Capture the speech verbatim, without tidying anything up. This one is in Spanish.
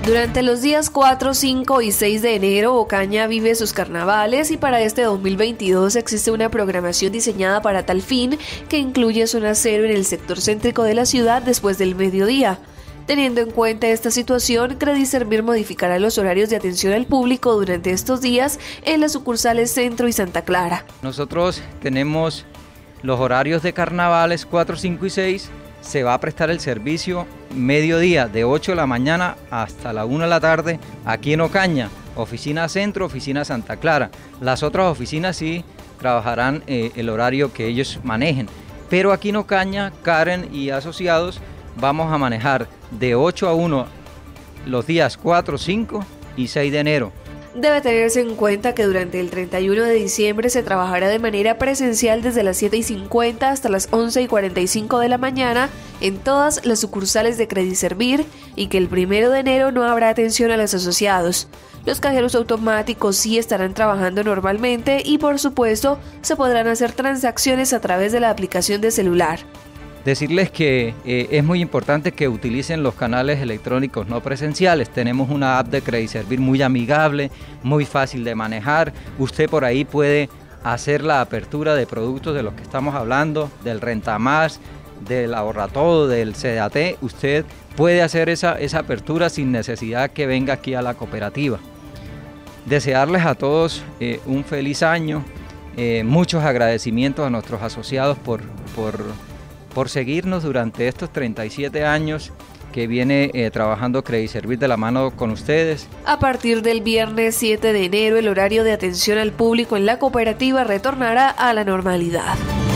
Durante los días cuatro, cinco y seis de enero, Ocaña vive sus carnavales y para este dos mil veintidós existe una programación diseñada para tal fin que incluye zona cero en el sector céntrico de la ciudad después del mediodía. Teniendo en cuenta esta situación, Crediservir modificará los horarios de atención al público durante estos días en las sucursales Centro y Santa Clara. Nosotros tenemos los horarios de carnavales cuatro, cinco y seis. Se va a prestar el servicio mediodía de ocho de la mañana hasta la una de la tarde aquí en Ocaña, oficina Centro, oficina Santa Clara. Las otras oficinas sí trabajarán eh, el horario que ellos manejen, pero aquí en Ocaña, Karen y asociados vamos a manejar de ocho a una los días cuatro, cinco y seis de enero. Debe tenerse en cuenta que durante el treinta y uno de diciembre se trabajará de manera presencial desde las siete y cincuenta hasta las once y cuarenta y cinco de la mañana en todas las sucursales de Crediservir y que el primero de enero no habrá atención a los asociados. Los cajeros automáticos sí estarán trabajando normalmente y por supuesto se podrán hacer transacciones a través de la aplicación de celular. Decirles que eh, es muy importante que utilicen los canales electrónicos no presenciales. Tenemos una app de Crediservir muy amigable, muy fácil de manejar. Usted por ahí puede hacer la apertura de productos de los que estamos hablando, del Renta Más, del Ahorra Todo, del C D A T. Usted puede hacer esa, esa apertura sin necesidad que venga aquí a la cooperativa. Desearles a todos eh, un feliz año, eh, muchos agradecimientos a nuestros asociados por... por por seguirnos durante estos treinta y siete años que viene eh, trabajando Crediservir de la mano con ustedes. A partir del viernes siete de enero, el horario de atención al público en la cooperativa retornará a la normalidad.